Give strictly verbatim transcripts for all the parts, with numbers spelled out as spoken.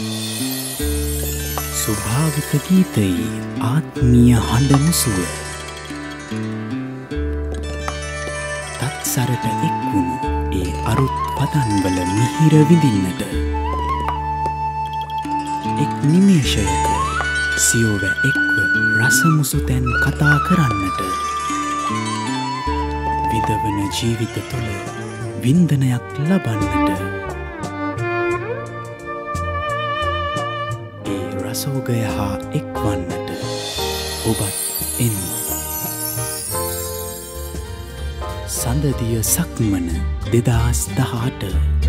ස්වභාවික ගීතයේ ආත්මීය හඬ මුසුව තත්සරට එක්වුණු ඒ අරුත් පදන්වල මිහිර විඳින්නට එක් නිමේෂයක සියෝව එක්ව රසමුසු තැන් කතා කරන්නට විදවන ජීවිත තුළ වින්දනයක් ලබන්නට ඒ රසෝගය හා එක්වන්නට ඔබත් එන්න. සඳදිය සක්මන දෙදහස් දහඅට.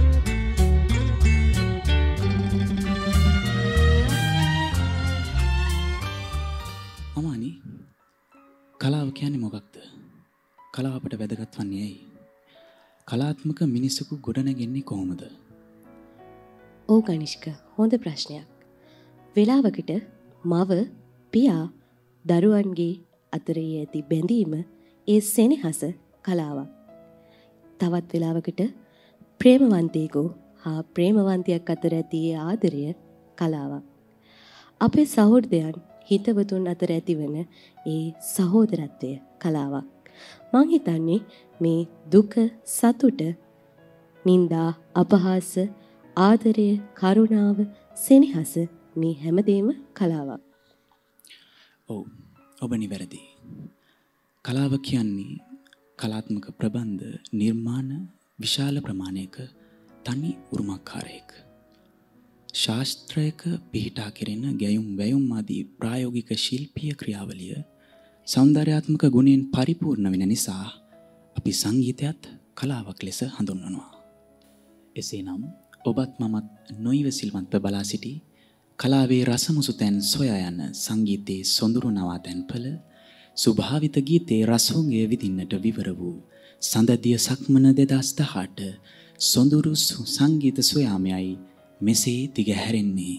අමානි, කලාව කියන්නේ මොකක්ද? කලාව අපට වැදගත් වන්නේ ඇයි? කලාත්මක මිනිසෙකු ගොඩනැගෙන්නේ කොහොමද? ඕ ගනිෂ්ක, හොඳ ප්‍රශ්නයක්. වෙලාවකට මව පියා දරුවන්ගේ අතරේ ඇති බැඳීම, ඒ සෙනෙහස කලාවක්. තවත් වෙලාවකට ප්‍රේමවන්තයෙකු හා ප්‍රේමවන්තියක් අතර ඇති ආදරය කලාවක්. අපේ සහෝදරයන් හිතවතුන් අතර ඇතිවන ඒ සහෝදරත්වය කලාවක්. මං හිතන්නේ මේ දුක, සතුට, නිന്ദා, අපහාස, ආදරය, කරුණාව, සෙනෙහස මේ හැමදේම කලාවක්. ඔව්, ඔබ නිවැරදි. කලාව කියන්නේ කලාත්මක ප්‍රබන්ධ නිර්මාණ විශාල ප්‍රමාණයක තනි උරුමකාරයෙක්. ශාස්ත්‍රයක පිහිටා කෙරෙන ගැයුම් වැයුම් ආදී ප්‍රායෝගික ශිල්පීය ක්‍රියාවලිය සෞන්දර්යාත්මක ගුණයෙන් පරිපූර්ණ වෙන නිසා අපි සංගීතයත් කලාවක් ලෙස හඳුන්වනවා. එසේනම් ඔබත් මමත් නොයිවසිල්වන්ත බලා සිටි කලාවේ රසමුසු තැන් සොයා යන සංගීතයේ සොඳුරු නවාතැන්පළ ස්වභාවිත ගීතයේ රසෝගය විඳින්නට විවර වූ සඳදිය සක්මන දෙදහස් දහඅට සොඳුරු සංගීත සොයාමයයි මෙසේ දිගහැරෙන්නේ.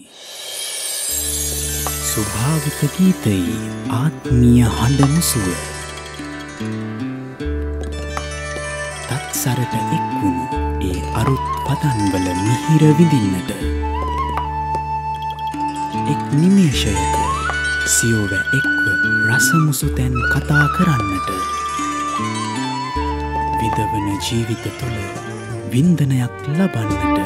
ස්වභාවික ගීතයේ ආත්මීය හඬ මුසුව තත්සරට එක්වුණු ඒ අරුත් පදන්වල මිහිර විඳින්නට එක් නිමේෂයක සියෝව එක්ව රසමුසු තැන් කතා කරන්නට විදවන ජීවිත තුළ වින්දනයක් ලබන්නට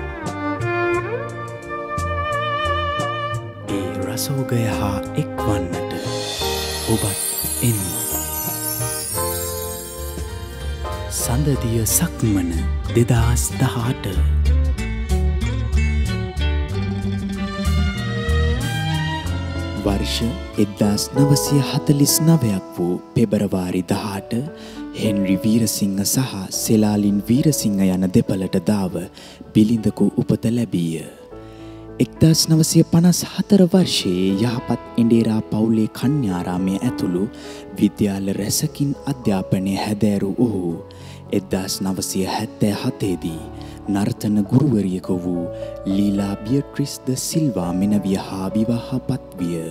ඒ රසෝගය හා එක්වන්නට ඔබත් එන්න. සඳදිය සක්මන දෙදහස් දහඅට. වර්ෂ එක්දාස් නවසිය හතළිස් නවයක් වූ පෙබරවාරි දහඅට හෙන්රි වීරසිංහ සහ සෙලාලින් වීරසිංහ යන දෙපළට දාව බිලිඳකු උපත ලැබීය. එක්දාස් නවසිය පනස් හතර වර්ෂයේ යහපත් එඬේරා පවුලේ කන්‍යාරාමය ඇතුළු විද්‍යාල රැසකින් අධ්‍යාපනය හැදෑරු ඔහු එක්දාස් නවසිය හැත්තෑ හතේදී නර්තන ගුරුවරියක වූ ලීලා බියට්‍රිස් ද සිල්වා මෙනවිය හා විවාහපත් විය.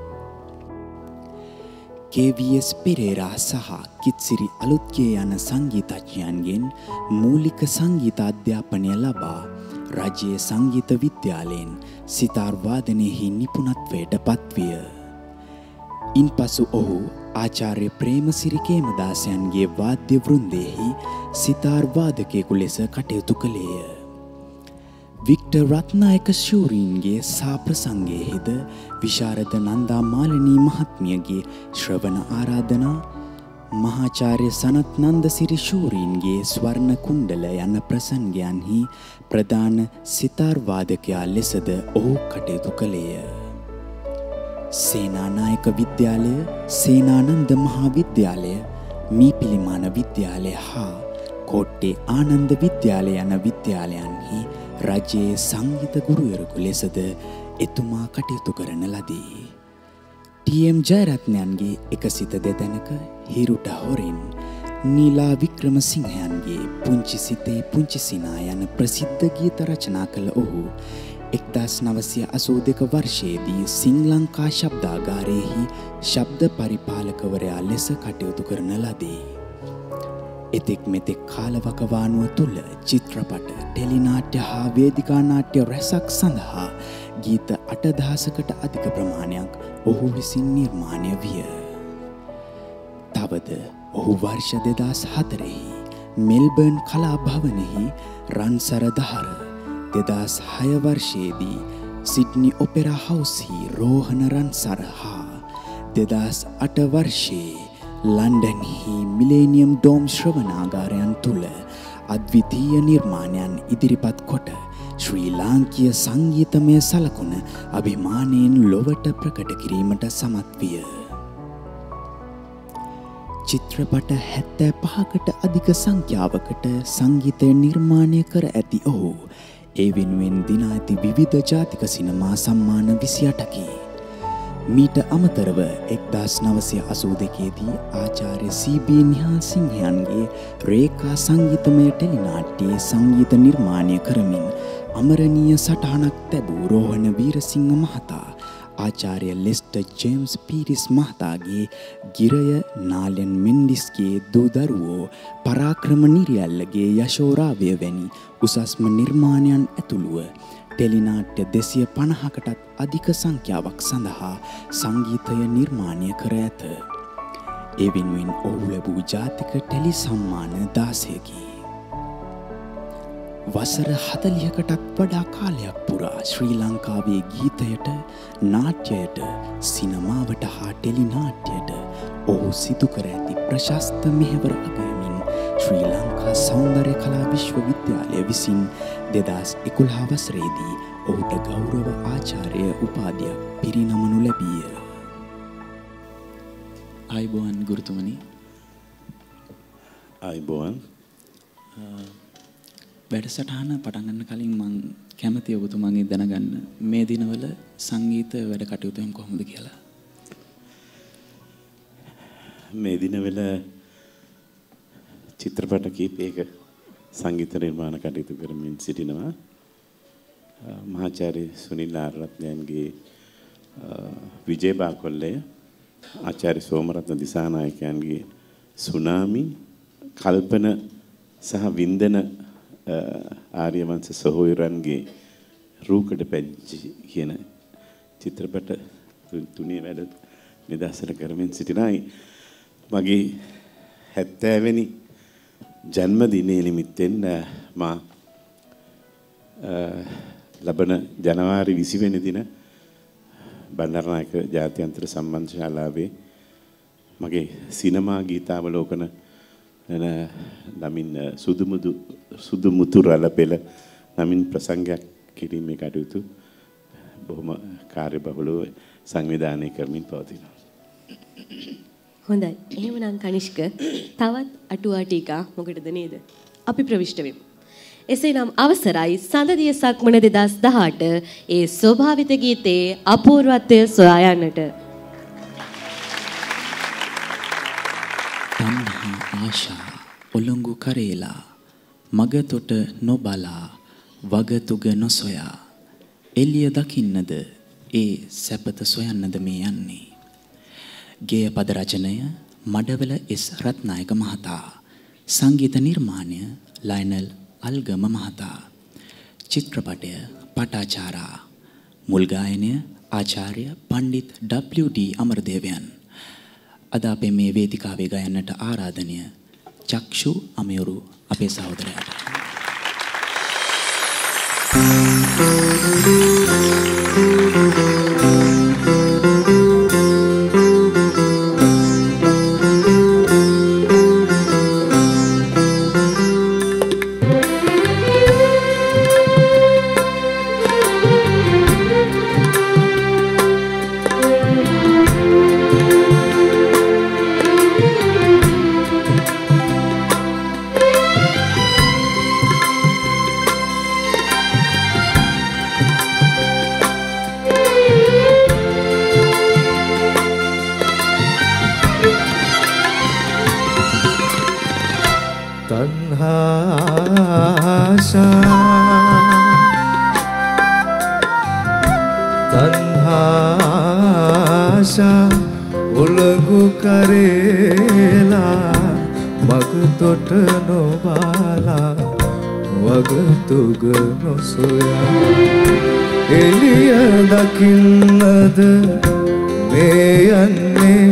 කේ වී එස් පෙරේරා සහ කිත්සිරි අලුත්ගේ යන සංගීතඥයන්ගෙන් මූලික සංගීත අධ්‍යාපනය ලබා රජයේ සංගීත විද්‍යාලයෙන් සිතාර් වාදනයෙහි නිපුණත්වයට පත්විය. ඉන්පසු ඔහු ආචාර්ය ප්‍රේමසිරි කේමදාසයන්ගේ වාද්‍ය වෘන්දයෙහි සිතාර් වාදකයෙකු ලෙස කටයුතු කළේය. වික්ටර් රත්නායක ශූරීන්ගේ සාප්‍රසංගයෙහිද විශාරද නන්දා මාලිනී මහත්මියගේ ශ්‍රවණ ආරාධනා, මහාචාර්ය සනත් නන්දසිරි ශූරීන්ගේ ස්වර්ණ කුණ්ඩල යන ප්‍රසංගයන්හි ප්‍රධාන සිතාර් වාදකයා ලෙසද ඔහු කටයුතු කළේය. සේනානායක විද්‍යාලය, සේනානන්ද මහා විද්‍යාලය, මීපිලිමාන විද්‍යාලය හා කෝට්ටේ ආනන්ද විද්‍යාලය යන විද්‍යාලයන්හි රජයේ සංගීත ගුරුවරයෙකු ලෙසද එතුමා කටයුතු කරන ලදී. ටී එම් ජයරත්නයන්ගේ එකසිත දෙදැනක හිරුට හොරෙන්, නීලා වික්‍රමසිංහයන්ගේ පුංචි සිතේ පුංචි සිනා යන ප්‍රසිද්ධ ගීත රචනා කළ ඔහු එක්දාස් නවසිය අසූ දෙක වර්ෂයේදී සිං ලංකා ශබ්දාගාරයෙහි ශබ්ද පරිපාලකවරයා ලෙස කටයුතු කරන ලදී. එතෙක් මෙතෙක් කාලවකවානුව තුළ චිත්‍රපට, ටෙලිනාට්‍ය හා වේදිකා නාට්‍ය රැසක් සඳහා ගීත අටදහසකට අධික ප්‍රමාණයක් ඔහු විසින් නිර්මාණය විය. තවද ඔහු වර්ෂ දෙදහස් හතරෙහි මෙල්බර්න් කලා භවනෙහි රන්සර දහර, දෙදහස් හය වර්ෂයේදී සිඩ්නි ඔපෙරා හවුස්හි රෝහණ රන්සර හා දෙදහස් අට වර්ෂයේ ලන්ඩන්හි මිලේනියම් ඩෝම් ශ්‍රවණාගාරයන් තුළ අද්විතීය නිර්මාණයන් ඉදිරිපත් කොට ශ්‍රී ලාංකීය සංගීතමය සලකුණ අභිමානයෙන් ලොවට ප්‍රකට කිරීමට සමත් විය. චිත්‍රපට හැත්තෑ පහකට අධික සංඛ්‍යාවකට සංගීතය නිර්මාණය කර ඇති ඔහු ඒ වෙනුවෙන් දිනා ඇති විවිධ ජාතික සිනමා සම්මාන විසි අටකි. මීට අමතරව එක්දාස් නවසිය අසූ දෙකේදී ආචාර්ය සී.බී. නිහාල් සිංහයන්ගේ රේඛා සංගීතමය ටෙලිනාට්‍යයේ සංගීත නිර්මාණය කරමින් අමරණීය සටහනක් තැබූ රෝහණ වීරසිංහ මහතා ආචාර්ය ලෙස්ටර් ජේම්ස් පීරිස් මහතාගේ ගිරය නාලෙන් මෙන්ඩිස්ගේ දූ දරුවෝ පරාක්‍රම නිරියල්ලගේ යශෝරාවය වැනි උසස්ම නිර්මාණයන් ඇතුළුව ටෙලිනාට්‍ය දෙසිය පනහකටත් අධික සංඛ්‍යාවක් සඳහා සංගීතය නිර්මාණය කර ඇත. ඒ වෙනුවෙන් ඔහු ලැබූ ජාතික ටෙලි සම්මාන දාසයකි. වසර හතළිහකටත් වඩා කාලයක් පුරා ශ්‍රී ලංකාවේ ගීතයට, නාට්‍යයට, සිනමාවට හා ටෙලි නාට්‍යයට ඔහු සිදු කර ඇති ප්‍රශස්ත මෙහෙවර අගයමින් ශ්‍රී ලංකා සෞන්දර්ය කලා විශ්වවිද්‍යාලය විසින් දෙදහස් එකොළහ වසරේදී ඔහුට ගෞරව ආචාර්ය උපාධියක් පිරිනමනු ලැබීය. ආයිබෝවන් ගුරුතුමනි. ආයිබෝවන්. වැඩසටහන පටන් ගන්න කලින් මම කැමතියි ඔබතුමාගෙන් දැනගන්න මේ දිනවල සංගීත වැඩ කටයුතුන් කොහොමද කියලා. මේ දිනවල චිත්‍රපට කීපයක සංගීත නිර්මාණ කටයුතු කරමින් සිටිනවා. මහාචාර්ය සුනිල් ආරරත්නයන්ගේ විජේ බාකොල්ලය, ආචාර්ය සෝමරත්න දිසානායකයන්ගේ සුනාමි, කල්පන සහ වින්දන ආර්යවංශ සහෝදරයන්ගේ රූකඩ පැංචි කියන චිත්‍රපට තුනේ වැඩ නිදර්ශන කරමින් සිටිනයි. මගේ හැත්තෑ වෙනි ජන්මදිනයේ නිමිත්තෙන් මා ලබන ජනවාරි විසි වෙනි දින බණ්ඩාරනායක ජාත්‍යන්තර සම්බන්ධ ශාලාවේ මගේ සිනමා ගීතාවලෝකන නමින් සුදුමුදු සුදුමුතු රළපෙළ නමින් ප්‍රසංගයක් කිරීමේ කටයුතු බොහොම කාර්යබහුලව සංවිධානය කරමින් පවතිනවා. හොඳයි. එහෙමනම් කනිෂ්ක තවත් අටුවා ටීකා මොකටද නේද? අපි ප්‍රවිෂ්ඨ වෙමු. එසේනම් අවසරයි සඳදිය සක්මන දෙදහස් දහඅට ඒ ස්වභාවිත ගීතයේ අපූර්වත්වය සොයා යන්නට. තණ්හා ආශා ඔලංගු කරේලා මගතොට නොබලා වගතුග නොසොයා එළිය දකින්නද ඒ සැපත සොයන්නද මේ යන්නේ. ගේය පද රචනය මඩවල එස් රත්නායක මහතා, සංගීත නිර්මාණය ලයනල් අල්ගම මහතා, චිත්‍රපටය පටාචාරා, මුල් ගායනය ආචාර්ය පණ්ඩිත් ඩබ්ලිව්.ඩී. අමරදේවයන්. අද අපේ මේ වේදිකාවේ ගයන්නට ආරාධනය චක්ෂු අමයුරු අපේ සහෝදරයාට. එළිය දකින්නද මේ යන්නේ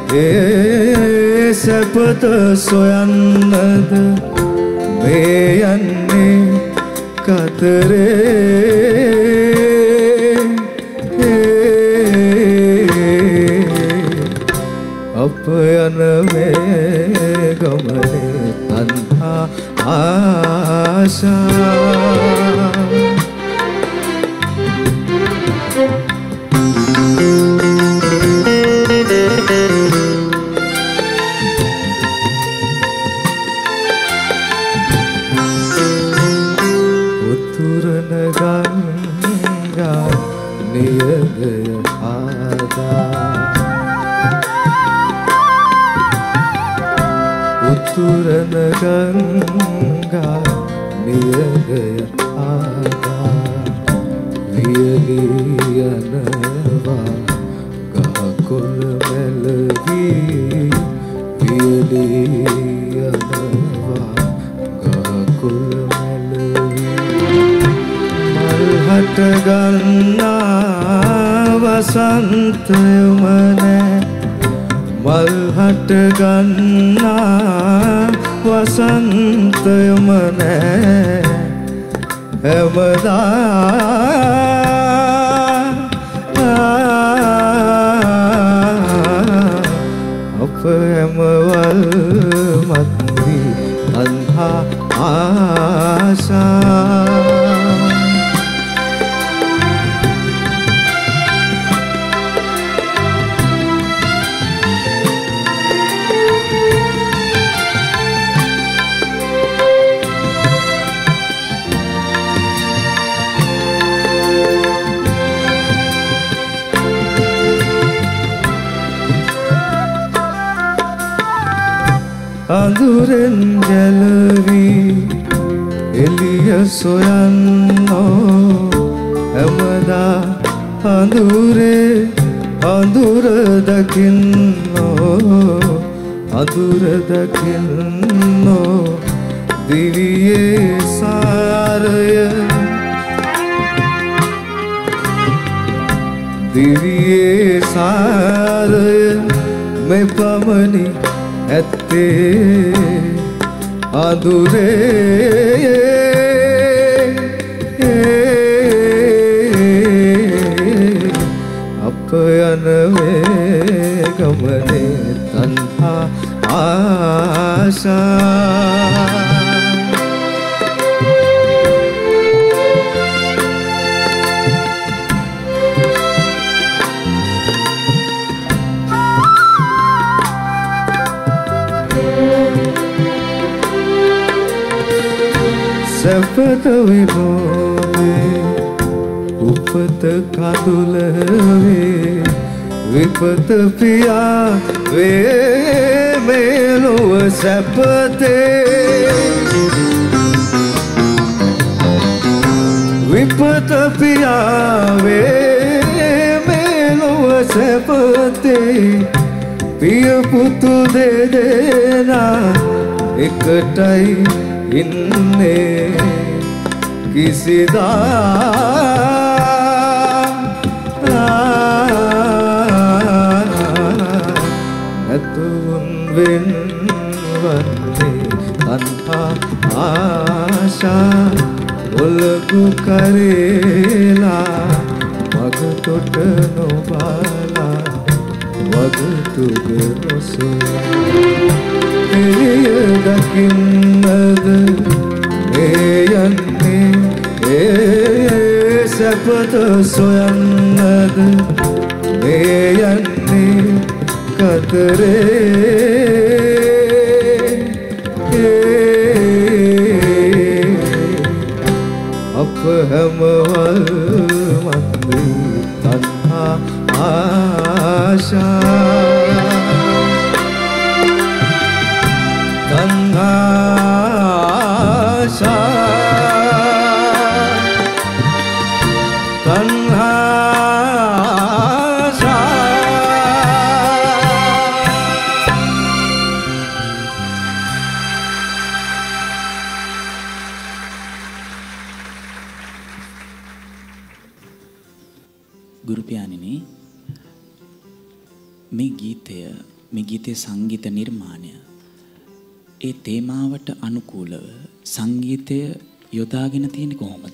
ඒ සැපත සොයන්නද මේ යන්නේ කතරේ අප යන මේ ගමනේ තණ්හා ආශා උතුරන ගංගා නියගය ආදා උතුරන ගංගා නියගය ආදා වියලී යනවා ගහකොළ මැලවී වියලී යනවා ගහකොළ හට ගන්නා වසන්තයම නෑ මල් හට ගන්නා වසන්තයම නෑ හැමදා අප හැමවල් මත්වි තණ්හා ආශා අඳුරෙන් ගැලවී එළිය සොයන්නෝ හැමදා අඳුරේ අඳුර දකින්නෝ අඳුර දකින්නෝ දිවියේ සාරය දිවියේ සාරය මෙපමණි ඇත්තේ අඳුරේ අප යන මේ ගමනේ තණ්හා ආශා සැපත විනෝදේ උපත කඳුල වේ විපත පියා වේ මෙලොව සැපතේ විපත පියා වේ මෙලොව සැපතේ පිය පුතු දෙදෙනා එකටයි ඉන්නේ කිසිදා නැතුන් වෙන්වන්නේ තණ්හා ආශා ඔලගු කරේලා මගතොට නොබාලා වගතුග නොසොයා එළිය දකින්නද මේ යන්නේ ඒ සැපත සොයන්නද මේ යන්නේ කතරේ අප හැමවල් මන්දී තණ්හා ආශා ගුරු පියාණෙනි මේ ගීතය මේ ගීතයේ සංගීත නිර්මාණය ඒ තේමාවට අනුකූලව සංගීතය යොදාගෙන තියෙන්නේ කොහොමද?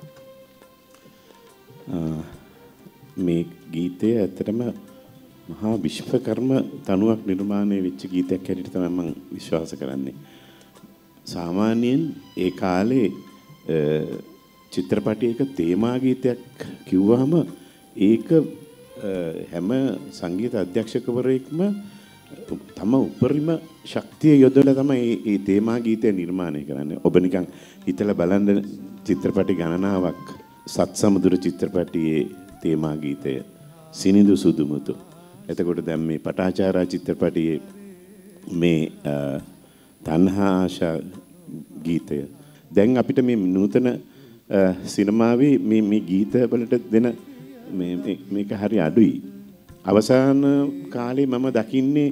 මේ ගීතය ඇත්තටම මහා විශ්වකර්ම තනුවක් නිර්මාණය වෙච්ච ගීතයක් හැටියට තමයි මම විශ්වාස කරන්නේ. සාමාන්‍යයෙන් ඒ කාලේ චිත්‍රපටයක තේමා ගීතයක් කිව්වහම ඒක හැම සංගීත අධ්‍යක්ෂකවරයෙක්ම තම උපරිම ශක්තිය යොදලා තමයි මේ තේමා ගීතය නිර්මාණය කරන්නේ. ඔබ නිකන් හිතලා බලන්න චිත්‍රපටි ගණනාවක් සත් සමුදුර චිත්‍රපටියේ තේමා ගීතය සිනිඳු සුදුමුතු. එතකොට දැන් මේ පටාචාරා චිත්‍රපටියේ මේ තණ්හා ආශා ගීතය. දැන් අපිට මේ නූතන සිනමාවේ මේ මේ ගීත වලට දෙන මේ මේක හරි අඩුයි. අවසාන කාලේ මම දකින්නේ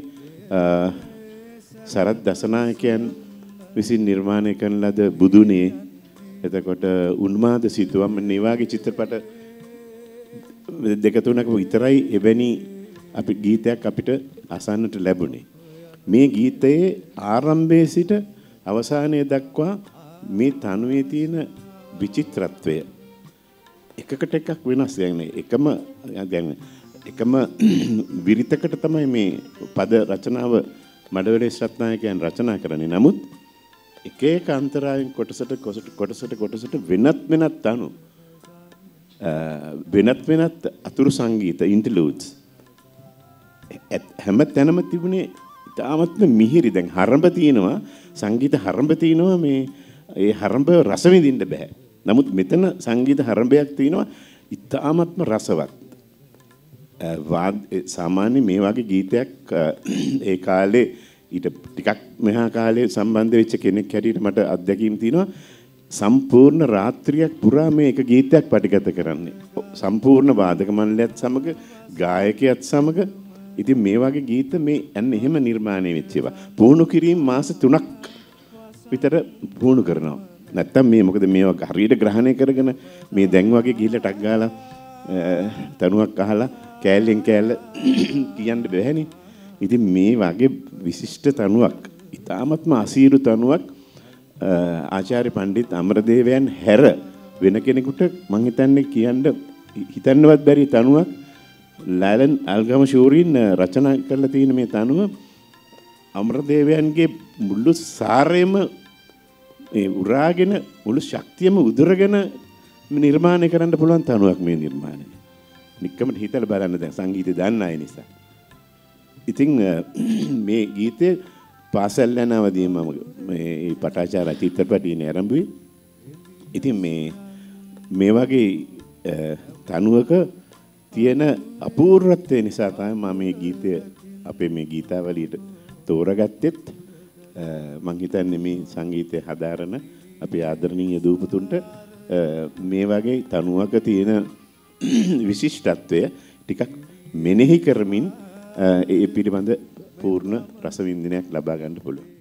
සරත් දසනායකයන් විසින් නිර්මාණය කරන ලද බුදුනේ එතකොට උන්මාද සිතුවම් මේ වගේ චිත්‍රපට දෙක තුනක විතරයි එවැනි අපි ගීතයක් අපිට අසන්නට ලැබුණේ. මේ ගීතයේ ආරම්භයේ සිට අවසානයේ දක්වා මේ තනුවේ තියෙන විචිත්‍රත්වය එකකට එකක් වෙනස්. දැන් එකම දැන් එකම විරිතකට තමයි මේ පද රචනාව මඩවැලේ රත්නායකයන් රචනා කරන්නේ. නමුත් එක එක අන්තරායෙන් කොටසට කොටසට කොටසට වෙනත් වෙනත් තනු වෙනත් වෙනත් අතුරු සංගීත ඉන්ටර්ලූඩ්ස් හැම තැනම තිබුණේ ඉතාමත්ම මිහිරි. දැන් හරඹ තියෙනවා සංගීත හරඹ තියෙනවා මේ ඒ හරඹ රස විඳින්න බෑ. නමුත් මෙතන සංගීත හරඹයක් තියෙනවා ඉතාමත්ම රසවත්. සාමාන්‍ය මේ වගේ ගීතයක් ඒ කාලේ ඊට ටිකක් මෙහා කාලේ සම්බන්ධ වෙච්ච කෙනෙක් හැටියට මට අත්දැකීම් තියෙනවා. සම්පූර්ණ රාත්‍රියක් පුරා මේ එක ගීතයක් පටිගත කරන්නේ. සම්පූර්ණ වාදක මණ්ඩලයත් සමග ගායකයත් සමග. ඉතින් මේ වගේ ගීත මේ අන්න එහෙම නිර්මාණය වෙච්ච ඒවා. පුහුණු කිරීම මාස තුනක් විතර පුහුණු කරනවා. නැත්තම් මේ මොකද මේවා හරියට ග්‍රහණය කරගෙන මේ දැන් වගේ ගිහිල්ලා ටක් ගාලා තනුවක් අහලා කෑල්ලෙන් කෑල්ල කියන්න බැහැනේ. ඉතින් මේ වගේ විශිෂ්ට තනුවක් ඉතාමත්ම අසීරු තනුවක් ආචාර්ය පණ්ඩිත් අමරදේවයන් හැර වෙන කෙනෙකුට මං හිතන්නේ කියන්න හිතන්නවත් බැරි තනුවක් ලයලන් අල්ගම ෂූරින් රචනා කරලා තියෙන මේ තනුව අමරදේවයන්ගේ මුළු සාරයම ඒ උරාගෙන මුළු ශක්තියම උදුරගෙන නිර්මාණය කරන්න පුළුවන් තනුවක් මේ නිර්මාණය. නිකම්ම හිතලා බලන්න දැන් සංගීතය දන්න අය නිසා. ඉතින් මේ ගීතය පාසල් යන අවදීම මම මේ පටාචාරා චිත්‍රපටියේ ආරම්භුවේ. ඉතින් මේ මේ වගේ තනුවක තියෙන අපූර්වත්වය නිසා තමයි මම මේ ගීතය අපේ මේ ගීතාවලියට තෝරගත්තෙත්. මං හිතන්නේ මේ සංගීතය හදාරන අපේ ආදරණීය දූපතුන්ට මේ වගේ තනුවක තියෙන විශිෂ්ටත්වය ටිකක් මෙනෙහි කරමින් ඒ පිළිබඳ පූර්ණ රසවින්දනයක් ලබා ගන්න පුළුවන්.